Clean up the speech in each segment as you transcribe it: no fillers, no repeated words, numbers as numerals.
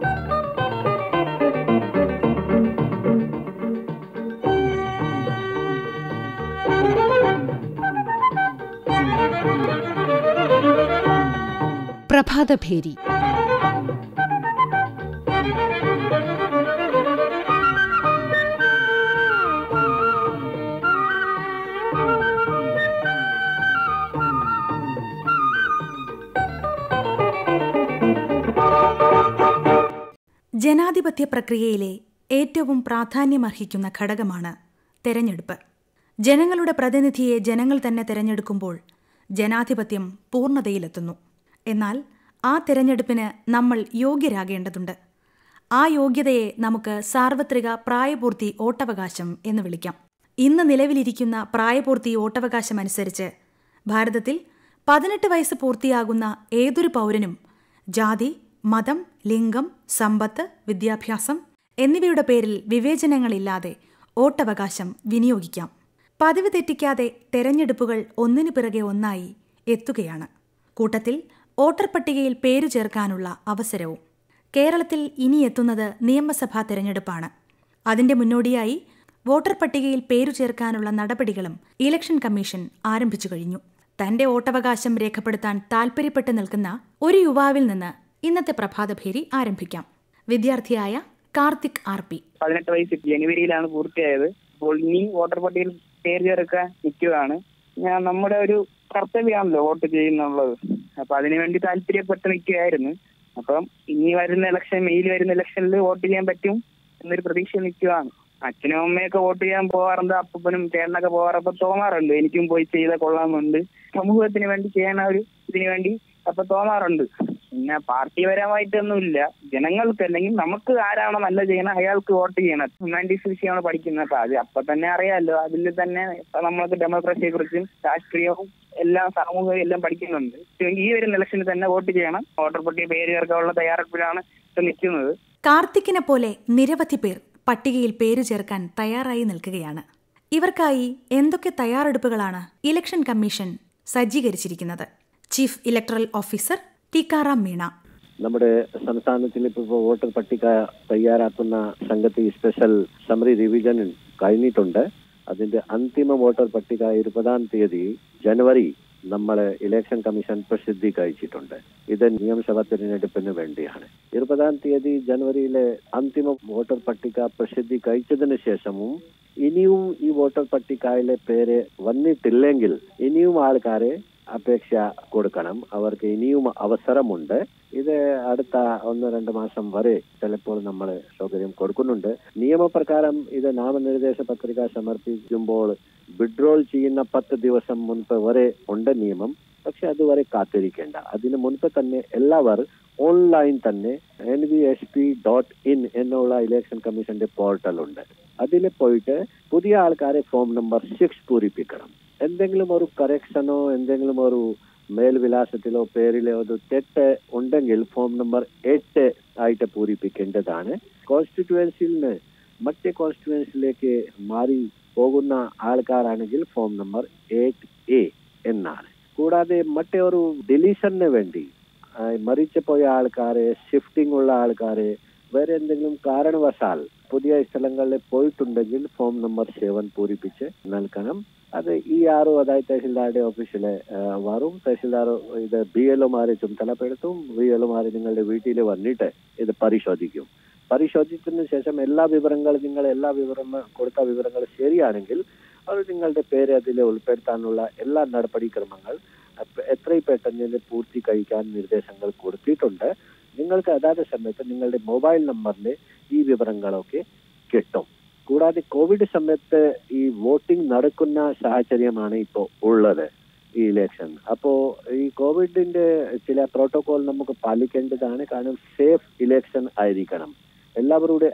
പ്രഭാതഭേരി. ജനാധിപത്യ പ്രക്രിയയിലെ ഏറ്റവും പ്രാധാന്യമർഹിക്കുന്ന ഘടകമാണ് തെരഞ്ഞെടുപ്പ്. ജനങ്ങളുടെ പ്രതിനിധിയെ ജനങ്ങൾ തന്നെ തെരഞ്ഞെടുക്കുമ്പോൾ ജനാധിപത്യം പൂർണ്ണതയിലെത്തുന്നു. എന്നാൽ ആ തെരഞ്ഞെടുപ്പിന് നമ്മൾ യോഗ്യരാകേണ്ടതുണ്ട്. ആ യോഗ്യതയെ നമുക്ക് സാർവത്രിക പ്രായപൂർത്തി വോട്ടവകാശം എന്ന് വിളിക്കാം. ഇന്ന് നിലവിലിരിക്കുന്ന പ്രായപൂർത്തി വോട്ടവകാശമനുസരിച്ച് ഭാരതത്തിൽ 18 വയസ്സ് പൂർത്തിയാകുന്ന ഏതൊരു പൗരനും ജാതി, മതം, ലിംഗം, സമ്പത്ത്, വിദ്യാഭ്യാസം എന്നിവയുടെ പേരിൽ വിവേചനങ്ങളില്ലാതെ വോട്ടവകാശം വിനിയോഗിക്കാം. പതിവ് തെറ്റിക്കാതെ തെരഞ്ഞെടുപ്പുകൾ ഒന്നിനു പിറകെ ഒന്നായി എത്തുകയാണ്. കൂട്ടത്തിൽ വോട്ടർ പട്ടികയിൽ പേരു ചേർക്കാനുള്ള അവസരവും. കേരളത്തിൽ ഇനി എത്തുന്നത് നിയമസഭാ തെരഞ്ഞെടുപ്പാണ്. അതിന്റെ മുന്നോടിയായി വോട്ടർ പട്ടികയിൽ പേരു ചേർക്കാനുള്ള നടപടികളും ഇലക്ഷൻ കമ്മീഷൻ ആരംഭിച്ചു കഴിഞ്ഞു. തന്റെ വോട്ടവകാശം രേഖപ്പെടുത്താൻ താൽപര്യപ്പെട്ട് നിൽക്കുന്ന ഒരു യുവാവിൽ നിന്ന് ഇന്നത്തെ പ്രഭാതഭേരി ആരംഭിക്കാം. വിദ്യാർത്ഥിയായ കാർത്തിക് RP. 18 വയസ്സ് ജനുവരിയിലാണ് പൂർത്തിയായത്. അപ്പോൾ ഇനി വോട്ടർ പട്ടികയിൽ പേര് ചേർക്കാൻ നിൽക്കുകയാണ്. നമ്മുടെ ഒരു കർത്തവ്യമാണല്ലോ വോട്ട് ചെയ്യുന്നുള്ളത്. അപ്പൊ അതിനുവേണ്ടി താല്പര്യപ്പെട്ട് നിൽക്കുകയായിരുന്നു. അപ്പം ഇനി വരുന്ന ഇലക്ഷൻ, മെയിൽ വരുന്ന ഇലക്ഷനിൽ വോട്ട് ചെയ്യാൻ പറ്റും എന്നൊരു പ്രതീക്ഷ നിൽക്കുകയാണ്. അച്ഛനും അമ്മയൊക്കെ വോട്ട് ചെയ്യാൻ പോകാറുണ്ട്, അപ്പനും ചേട്ടനൊക്കെ പോകാറപ്പോ തോന്നാറുണ്ട് എനിക്കും പോയി ചെയ്താൽ കൊള്ളാമെന്നുണ്ട്. സമൂഹത്തിന് വേണ്ടി ചെയ്യാൻ ഒരു ഇതിനു വേണ്ടി അപ്പൊ തോന്നാറുണ്ട്. പിന്നെ പാർട്ടിപരമായിട്ടൊന്നുമില്ല, ജനങ്ങൾക്ക് അല്ലെങ്കിൽ നമുക്ക് ആരാണോ നല്ല ചെയ്യണം അയാൾക്ക് വോട്ട് ചെയ്യണം. ഹ്യൂമാനിറ്റീസ് വിഷയമാണ് പഠിക്കുന്നത്. അപ്പൊ അത് അപ്പൊ തന്നെ അറിയാമല്ലോ. അതിൽ തന്നെ നമ്മൾക്ക് ഡെമോക്രസിയെ കുറിച്ചും രാഷ്ട്രീയവും എല്ലാം സാമൂഹികവും എല്ലാം പഠിക്കുന്നുണ്ട്. ഈ ഒരു ഇലക്ഷനിൽ തന്നെ വോട്ട് ചെയ്യണം. വോട്ടർ പട്ടിക പേര് ചേർക്കാനുള്ള തയ്യാറെടുപ്പിലാണ് നിൽക്കുന്നത്. കാർത്തിക്കിനെ പോലെ നിരവധി പേർ പട്ടികയിൽ പേരു ചേർക്കാൻ തയ്യാറായി നിൽക്കുകയാണ്. ഇവർക്കായി എന്തൊക്കെ തയ്യാറെടുപ്പുകളാണ് ഇലക്ഷൻ കമ്മീഷൻ സജ്ജീകരിച്ചിരിക്കുന്നത്? Chief electoral officer Tikaram Meena. നമ്മുടെ സംസ്ഥാനത്തിൽ ഇപ്പോൾ വോട്ടർ പട്ടിക തയ്യാറാക്കുന്ന സംഘത്തിൽ സ്പെഷ്യൽ സമറി റിവിഷൻ കഴിഞ്ഞിട്ടുണ്ട്. അതിന്റെ അന്തിമ വോട്ടർ പട്ടിക 20-ാം തീയതി ജനുവരി നമ്മളെ ഇലക്ഷൻ കമ്മീഷൻ പ്രസിദ്ധീകരിച്ചിട്ടുണ്ട്. ഇത് നിയമസഭാ തിരഞ്ഞെടുപ്പിന് വേണ്ടിയാണ്. 20-ാം തീയതി ജനുവരിയിലെ അന്തിമ വോട്ടർ പട്ടിക പ്രസിദ്ധീകരിച്ചതിന് ശേഷവും ഇനിയും ഈ വോട്ടർ പട്ടികയിലെ പേര് വന്നിട്ടില്ലെങ്കിൽ ഇനിയും ആൾക്കാരെ അപേക്ഷ കൊടുക്കണം. അവർക്ക് ഇനിയും അവസരമുണ്ട്. ഇത് അടുത്ത 1-2 മാസം വരെ ചിലപ്പോൾ നമ്മൾ സൗകര്യം കൊടുക്കുന്നുണ്ട്. നിയമപ്രകാരം ഇത് നാമനിർദ്ദേശ പത്രിക സമർപ്പിക്കുമ്പോൾ വിഡ്രോൾ ചെയ്യുന്ന 10 ദിവസം മുൻപ് വരെ ഉണ്ട് നിയമം. പക്ഷെ അതുവരെ കാത്തിരിക്കേണ്ട. അതിന് മുൻപ് തന്നെ എല്ലാവർ ഓൺലൈൻ തന്നെ nvsp.in എന്നുള്ള ഇലക്ഷൻ കമ്മീഷന്റെ പോർട്ടലുണ്ട്. അതിൽ പോയിട്ട് പുതിയ ആൾക്കാരെ ഫോം നമ്പർ 6 പൂരിപ്പിക്കണം. എന്തെങ്കിലും ഒരു കറക്ഷനോ എന്തെങ്കിലും ഒരു മേൽവിലാസത്തിലോ പേരിലോ ഒരു തെറ്റ് ഉണ്ടെങ്കിൽ ഫോം നമ്പർ 8 ആയിട്ട് പൂരിപ്പിക്കേണ്ടതാണ്. കോൺസ്റ്റിറ്റ്യുവൻസിയിൽ നിന്ന് മറ്റേ കോൺസ്റ്റിറ്റ്യുവൻസിയിലേക്ക് മാറി പോകുന്ന ആൾക്കാരാണെങ്കിൽ ഫോം നമ്പർ 8A എന്നാണ്. കൂടാതെ മറ്റേ ഒരു ഡിലീഷന് വേണ്ടി മരിച്ചു പോയ ആൾക്കാരെ, ഷിഫ്റ്റിംഗ് ഉള്ള ആൾക്കാരെ, വേറെ എന്തെങ്കിലും കാരണവശാൽ പുതിയ സ്ഥലങ്ങളിൽ പോയിട്ടുണ്ടെങ്കിൽ ഫോം നമ്പർ 7 പൂരിപ്പിച്ച് നൽകണം. അത് ERO, അതായത് തഹസിൽദാരുടെ ഓഫീസിൽ വരും. തഹസിൽദാർ ഇത് BLOമാരെ ചുമതലപ്പെടുത്തും. BLOമാരെ നിങ്ങളുടെ വീട്ടിൽ വന്നിട്ട് ഇത് പരിശോധിക്കും. പരിശോധിച്ചതിന് ശേഷം എല്ലാ വിവരങ്ങൾ കൊടുത്ത വിവരങ്ങൾ ശരിയാണെങ്കിൽ അത് നിങ്ങളുടെ പേര് അതിൽ ഉൾപ്പെടുത്താനുള്ള എല്ലാ നടപടിക്രമങ്ങൾ എത്രയും പെട്ടെന്ന് പൂർത്തീകരിക്കാൻ നിർദ്ദേശങ്ങൾ കൊടുത്തിട്ടുണ്ട്. നിങ്ങൾക്ക് അതാത് സമയത്ത് നിങ്ങളുടെ മൊബൈൽ നമ്പറിൽ ഈ വിവരങ്ങളൊക്കെ കിട്ടും. കൂടാതെ കോവിഡ് സമയത്ത് ഈ വോട്ടിംഗ് നടക്കുന്ന സാഹചര്യമാണ് ഇപ്പോൾ ഉള്ളത് ഈ ഇലക്ഷൻ. അപ്പോ ഈ കോവിഡിന്റെ ചില പ്രോട്ടോകോൾ നമുക്ക് പാലിക്കേണ്ടതാണ്. കാരണം സേഫ് ഇലക്ഷൻ ആയിരിക്കണം. എല്ലാവരുടെ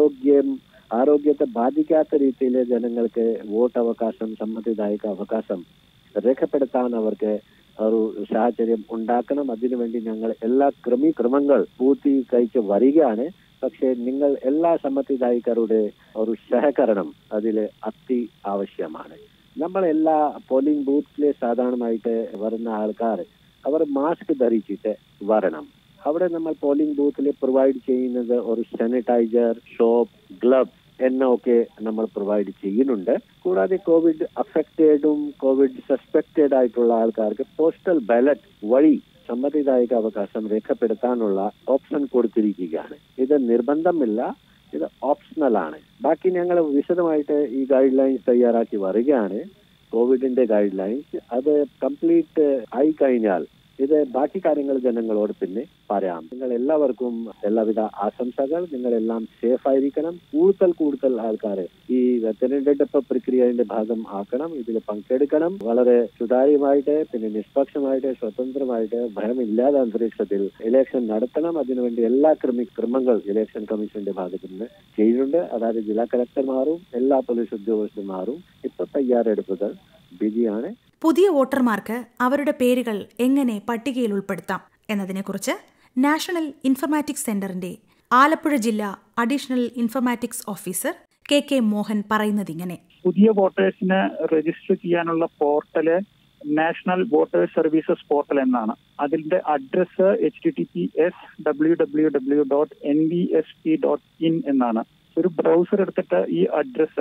ആരോഗ്യത്തെ ബാധിക്കാത്ത രീതിയിൽ ജനങ്ങൾക്ക് വോട്ട് അവകാശം, സമ്മതിദായക അവകാശം രേഖപ്പെടുത്താൻ അവർക്ക് ഒരു സാഹചര്യം ഉണ്ടാക്കണം. അതിനുവേണ്ടി ഞങ്ങൾ എല്ലാ ക്രമങ്ങൾ പൂർത്തീകരിച്ച് വരികയാണ്. പക്ഷെ നിങ്ങൾ എല്ലാ സമ്മതിദായകരുടെ ഒരു സഹകരണം അതിൽ ആവശ്യമാണ്. നമ്മൾ എല്ലാ പോളിംഗ് ബൂത്തിലെ സാധാരണമായിട്ട് വരുന്ന ആൾക്കാർ അവർ മാസ്ക് ധരിച്ചിട്ട് വരണം. അവിടെ നമ്മൾ പോളിംഗ് ബൂത്തിൽ പ്രൊവൈഡ് ചെയ്യുന്നത് ഒരു സാനിറ്റൈസർ, സോപ്പ്, ഗ്ലവ് എന്നൊക്കെ നമ്മൾ പ്രൊവൈഡ് ചെയ്യുന്നുണ്ട്. കൂടാതെ കോവിഡ് അഫക്റ്റഡും കോവിഡ് സസ്പെക്റ്റഡ് ആയിട്ടുള്ള ആൾക്കാർക്ക് പോസ്റ്റൽ ബാലറ്റ് വഴി സമ്മതിദായക അവകാശം രേഖപ്പെടുത്താനുള്ള ഓപ്ഷൻ കൊടുത്തിരിക്കുകയാണ്. ഇത് നിർബന്ധമില്ല, ഇത് ഓപ്ഷണൽ ആണ്. ബാക്കി ഞങ്ങൾ വിശദമായിട്ട് ഈ ഗൈഡ് ലൈൻസ് തയ്യാറാക്കി വരികയാണ്. കോവിഡിന്റെ ഗൈഡ് ലൈൻസ് അത് കംപ്ലീറ്റ് ആയി കഴിഞ്ഞാൽ ഇത് ബാക്കി കാര്യങ്ങൾ ജനങ്ങളോട് പിന്നെ പറയാം. നിങ്ങൾ എല്ലാവർക്കും എല്ലാവിധ ആശംസകൾ. നിങ്ങളെല്ലാം സേഫ് ആയിരിക്കണം. കൂടുതൽ ആൾക്കാരെ ഈ തെരഞ്ഞെടുപ്പ് പ്രക്രിയയുടെ ഭാഗം ആക്കണം, ഇതിൽ പങ്കെടുക്കണം. വളരെ സുതാര്യമായിട്ട് പിന്നെ നിഷ്പക്ഷമായിട്ട് സ്വതന്ത്രമായിട്ട് ഭയമില്ലാത്ത അന്തരീക്ഷത്തിൽ ഇലക്ഷൻ നടത്തണം. അതിനുവേണ്ടി എല്ലാ ക്രമങ്ങൾ ഇലക്ഷൻ കമ്മീഷന്റെ ഭാഗത്ത് നിന്ന് ചെയ്യുന്നുണ്ട്. അതായത് ജില്ലാ കളക്ടർമാരും എല്ലാ പോലീസ് ഉദ്യോഗസ്ഥന്മാരും ഇപ്പൊ തയ്യാറെടുപ്പുകൾ ബിജിയാണ്. പുതിയ വോട്ടർമാർക്ക് അവരുടെ പേരുകൾ എങ്ങനെ പട്ടികയിൽ ഉൾപ്പെടുത്താം എന്നതിനെക്കുറിച്ച് നാഷണൽ ഇൻഫർമാറ്റിക്സ് സെന്ററിന്റെ ആലപ്പുഴ ജില്ലാ additional informatics officer K Mohan പറയുന്നതിങ്ങനെ. പുതിയ വോട്ടേഴ്സിന് രജിസ്റ്റർ ചെയ്യാനുള്ള portal national voters services portal എന്നാണ്. അതിന്റെ അഡ്രസ് https://www.nvsp.in എന്നാണ്. ഒരു ബ്രൗസർ എടുത്തിട്ട് ഈ അഡ്രസ്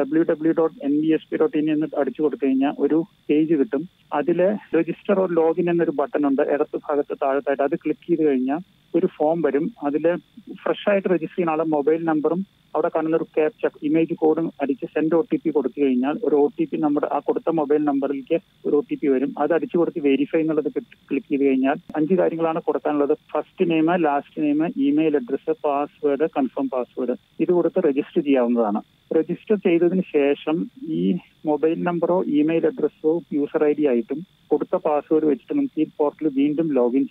www.nvsp.in എന്ന് അടിച്ചു കൊടുത്തു കഴിഞ്ഞാൽ ഒരു പേജ് കിട്ടും. അതില് രജിസ്റ്റർ ഓർ ലോഗിൻ എന്നൊരു ബട്ടൺ ഉണ്ട് ഇടത്ത് ഭാഗത്ത് താഴത്തായിട്ട്. അത് ക്ലിക്ക് ചെയ്ത് കഴിഞ്ഞാൽ ഒരു ഫോം വരും. അതില് ഫ്രഷ് ആയിട്ട് രജിസ്റ്റർ ചെയ്യുന്ന ആളെ മൊബൈൽ നമ്പറും അവിടെ കാണുന്ന ഒരു ക്യാപ്ച ഇമേജ് കോഡും അടിച്ച് സെൻഡ് OTP കൊടുത്തു കഴിഞ്ഞാൽ ഒരു OTP നമ്മുടെ ആ കൊടുത്ത മൊബൈൽ നമ്പറിലേക്ക് ഒരു OTP വരും. അത് അടിച്ചു കൊടുത്ത് വെരിഫൈ എന്നുള്ളത് ക്ലിക്ക് ചെയ്ത് കഴിഞ്ഞാൽ 5 കാര്യങ്ങളാണ് കൊടുക്കാനുള്ളത്. First name, last name, email address, password, confirm password. ഇത് കൊടുത്ത് രജിസ്റ്റർ ചെയ്യാവുന്നതാണ്. രജിസ്റ്റർ ചെയ്തതിന് ശേഷം ഈ മൊബൈൽ നമ്പറോ ഇമെയിൽ അഡ്രസ്സോ യൂസർ ID ആയിട്ടും കൊടുത്ത പാസ്വേഡ് വെച്ചിട്ട് നമുക്ക് ഈ പോർട്ടൽ വീണ്ടും ലോഗിൻ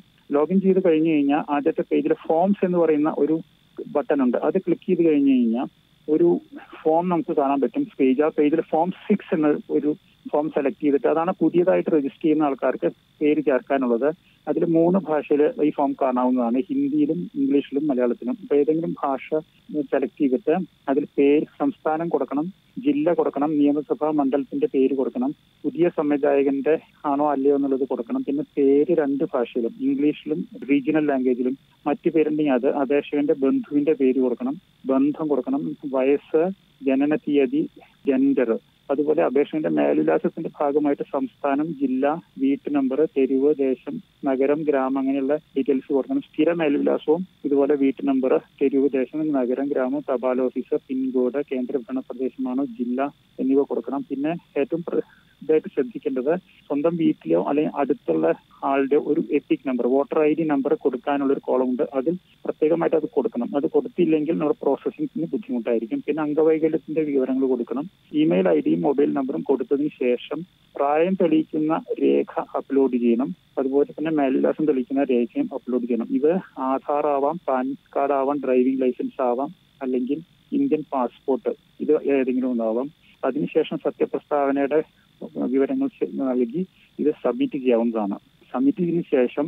ചെയ്ത് കഴിഞ്ഞു കഴിഞ്ഞാൽ ആദ്യത്തെ പേജിൽ ഫോംസ് എന്ന് പറയുന്ന ഒരു ബട്ടൺ ഉണ്ട്. അത് ക്ലിക്ക് ചെയ്ത് കഴിഞ്ഞു കഴിഞ്ഞാൽ ഒരു ഫോം നമുക്ക് കാണാൻ പറ്റും പേജ്. ആ പേജിൽ ഫോം 6 എന്ന ഒരു ഫോം സെലക്ട് ചെയ്തിട്ട് അതാണ് പുതിയതായിട്ട് രജിസ്റ്റർ ചെയ്യുന്ന ആൾക്കാർക്ക് പേര് ചേർക്കാനുള്ളത്. അതിൽ 3 ഭാഷയിൽ ഈ ഫോം കാണാവുന്നതാണ്, ഹിന്ദിയിലും ഇംഗ്ലീഷിലും മലയാളത്തിലും. ഇപ്പൊ ഏതെങ്കിലും ഭാഷ സെലക്ട് ചെയ്തിട്ട് അതിൽ പേര്, സംസ്ഥാനം കൊടുക്കണം, ജില്ല കൊടുക്കണം, നിയമസഭാ മണ്ഡലത്തിന്റെ പേര് കൊടുക്കണം, പുതിയ സംവിധായകന്റെ ആണോ അല്ലയോ എന്നുള്ളത് കൊടുക്കണം. പിന്നെ പേര് 2 ഭാഷയിലും, ഇംഗ്ലീഷിലും റീജിയണൽ ലാംഗ്വേജിലും. മറ്റു പേരുണ്ടെങ്കിൽ അത് അപേക്ഷകന്റെ ബന്ധുവിന്റെ പേര് കൊടുക്കണം, ബന്ധം കൊടുക്കണം, വയസ്സ്, ജനന തീയതി, ജെൻഡർ. അതുപോലെ അപേക്ഷകന്റെ മേൽവിലാസത്തിന്റെ ഭാഗമായിട്ട് സംസ്ഥാനം, ജില്ല, വീട്ടു നമ്പർ, തെരുവ്, ദേശം, നഗരം, ഗ്രാമം അങ്ങനെയുള്ള ഡീറ്റെയിൽസ് കൊടുക്കണം. സ്ഥിര മേൽവിലാസവും ഇതുപോലെ വീട്ടു നമ്പർ, തെരുവ്, ദേശം, നഗരം, ഗ്രാമം, തപാൽ ഓഫീസ്, പിൻകോഡ്, കേന്ദ്രഭരണ പ്രദേശമാണോ ജില്ല എന്നിവ കൊടുക്കണം. പിന്നെ ഏറ്റവും ഇതായിട്ട് ശ്രദ്ധിക്കേണ്ടത് സ്വന്തം വീട്ടിലോ അല്ലെങ്കിൽ അടുത്തുള്ള ആളുടെ ഒരു EPIC number, voter ID number കൊടുക്കാനുള്ള ഒരു കോളം ഉണ്ട്. അതിൽ പ്രത്യേകമായിട്ട് അത് കൊടുക്കണം. അത് കൊടുത്തില്ലെങ്കിൽ നമ്മുടെ പ്രോസസ്സിംഗിന് ബുദ്ധിമുട്ടായിരിക്കും. പിന്നെ അംഗവൈകല്യത്തിന്റെ വിവരങ്ങൾ കൊടുക്കണം. ഇമെയിൽ IDയും മൊബൈൽ നമ്പറും കൊടുത്തതിന് ശേഷം പ്രായം തെളിയിക്കുന്ന രേഖ അപ്ലോഡ് ചെയ്യണം. അതുപോലെ തന്നെ മേൽവിലാസം തെളിയിക്കുന്ന രേഖയും അപ്ലോഡ് ചെയ്യണം. ഇത് ആധാർ ആവാം, പാൻ കാർഡ് ആവാം, ഡ്രൈവിംഗ് ലൈസൻസ് ആവാം, അല്ലെങ്കിൽ ഇന്ത്യൻ പാസ്പോർട്ട്, ഇത് ഏതെങ്കിലും ഒന്നാവാം. അതിനുശേഷം സത്യപ്രസ്താവനയുടെ വിവരങ്ങൾ നൽകി ഇത് സബ്മിറ്റ് ചെയ്യാവുന്നതാണ്. സബ്മിറ്റ് ചെയ്തതിനു ശേഷം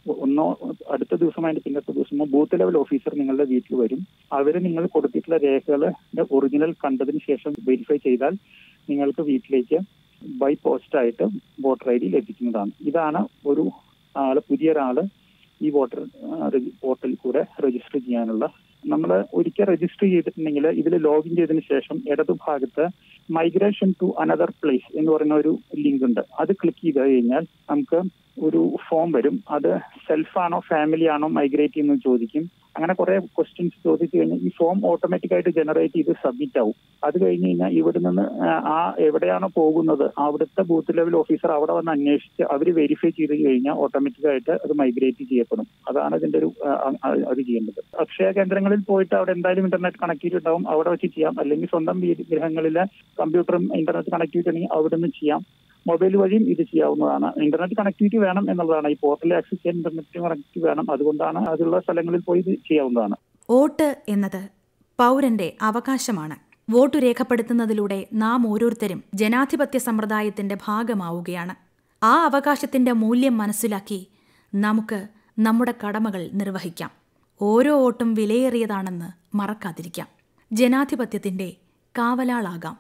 അടുത്ത ദിവസം അതിന്റെ പിന്നത്തെ ദിവസമോ ബൂത്ത് ലെവൽ ഓഫീസർ നിങ്ങളുടെ വീട്ടിൽ വരും. അവര് നിങ്ങൾ കൊടുത്തിട്ടുള്ള രേഖകളുടെ ഒറിജിനൽ കണ്ടതിന് ശേഷം വെരിഫൈ ചെയ്താൽ നിങ്ങൾക്ക് വീട്ടിലേക്ക് ബൈ പോസ്റ്റായിട്ട് വോട്ടർ ID ലഭിക്കുന്നതാണ്. ഇതാണ് ഒരു പുതിയൊരാള് ഈ വോട്ടർ പോർട്ടലിൽ കൂടെ രജിസ്റ്റർ ചെയ്യാനുള്ള. നമ്മൾ ഒരിക്കൽ രജിസ്റ്റർ ചെയ്തിട്ടുണ്ടെങ്കിൽ ഇതിൽ ലോഗിൻ ചെയ്തതിനു ശേഷം ഇടതുഭാഗത്ത് മൈഗ്രേഷൻ ടു അനദർ പ്ലേസ് എന്ന് പറയുന്ന ഒരു ലിങ്ക് ഉണ്ട്. അത് ക്ലിക്ക് ചെയ്ത് കഴിഞ്ഞാൽ നമുക്ക് ഒരു ഫോം വരും. അത് സെൽഫാണോ ഫാമിലി ആണോ മൈഗ്രേറ്റ് ചെയ്യുന്നത് ചോദിക്കും. അങ്ങനെ കുറെ ക്വസ്റ്റ്യൻസ് ചോദിച്ചു കഴിഞ്ഞാൽ ഈ ഫോം ഓട്ടോമാറ്റിക് ആയിട്ട് ജനറേറ്റ് ചെയ്ത് സബ്മിറ്റ് ആവും. അത് കഴിഞ്ഞ് കഴിഞ്ഞാൽ ഇവിടെ നിന്ന് എവിടെയാണോ പോകുന്നത് അവിടുത്തെ ബൂത്ത് ലെവൽ ഓഫീസർ അവിടെ വന്ന് അന്വേഷിച്ച് അവർ വെരിഫൈ ചെയ്ത് കഴിഞ്ഞാൽ ഓട്ടോമാറ്റിക് ആയിട്ട് അത് മൈഗ്രേറ്റ് ചെയ്യപ്പെടും. അതാണ് ഇതിന്റെ ഒരു അത് ചെയ്യേണ്ടത്. അക്ഷയ കേന്ദ്രങ്ങളിൽ പോയിട്ട് അവിടെ എന്തായാലും ഇന്റർനെറ്റ് കണക്ടിവിറ്റി ഉണ്ടാവും, അവിടെ വെച്ച് ചെയ്യാം. അല്ലെങ്കിൽ സ്വന്തം ഗൃഹങ്ങളിലെ കമ്പ്യൂട്ടറും ഇന്റർനെറ്റ് കണക്ടിവിറ്റി ഉണ്ടെങ്കിൽ അവിടെ നിന്ന് ചെയ്യാം. മൊബൈൽ വഴിയും ഇത് ചെയ്യാവുന്നതാണ്. ഇന്റർനെറ്റ് കണക്ടിവിറ്റി വേണം എന്നുള്ളതാണ്. ഈ പോർട്ടലിൽ ആക്സസ് ചെയ്യാൻ ഇന്റർനെറ്റ് കണക്ടിവിറ്റി വേണം. അതുകൊണ്ടാണ് അതുള്ള സ്ഥലങ്ങളിൽ പോയി ഇത് ചെയ്യാവുന്നതാണ്. വോട്ട് എന്നത് പൗരന്റെ അവകാശമാണ്. വോട്ട് രേഖപ്പെടുത്തുന്നതിലൂടെ നാം ഓരോരുത്തരും ജനാധിപത്യ സമ്പ്രദായത്തിന്റെ ഭാഗമാവുകയാണ്. ആ അവകാശത്തിന്റെ മൂല്യം മനസ്സിലാക്കി നമുക്ക് നമ്മുടെ കടമകൾ നിർവഹിക്കാം. ഓരോ വോട്ടും വിലയേറിയതാണെന്ന് മറക്കാതിരിക്കാം. ജനാധിപത്യത്തിന്റെ കാവലാളാകാം.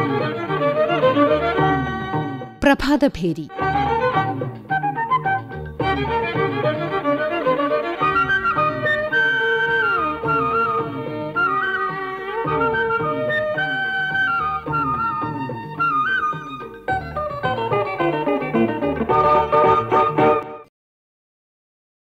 പ്രഭാതഭേരി.